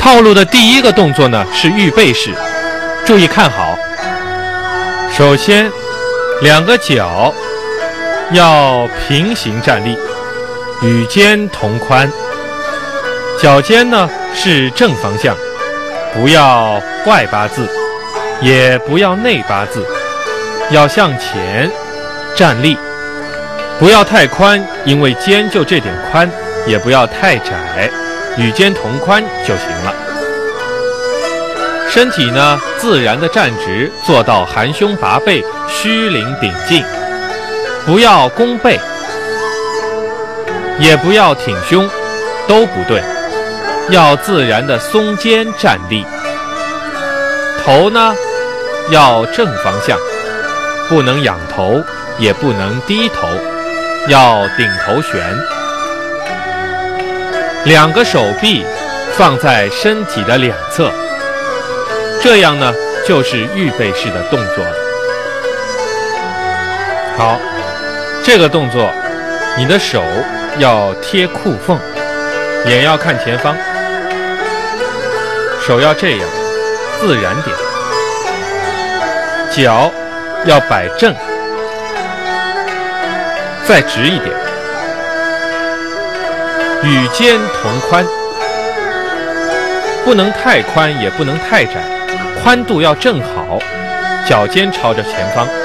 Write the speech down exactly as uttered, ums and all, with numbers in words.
套路的第一个动作呢是预备式，注意看好。首先，两个脚要平行站立，与肩同宽，脚尖呢是正方向，不要外八字，也不要内八字，要向前站立，不要太宽，因为肩就这点宽，也不要太窄，与肩同宽就行了。身体呢自然的站直，做到含胸拔背，虚领顶进，不要弓背，也不要挺胸，都不对，要自然的松肩站立。头呢要正方向，不能仰头，也不能低头，要顶头悬。两个手臂放在身体的两侧，这样呢就是预备式的动作了。好，这个动作你的手要贴裤缝，眼要看前方，手要这样自然点，脚要摆正，再直一点，与肩同宽，不能太宽也不能太窄，宽度要正好，脚尖朝着前方。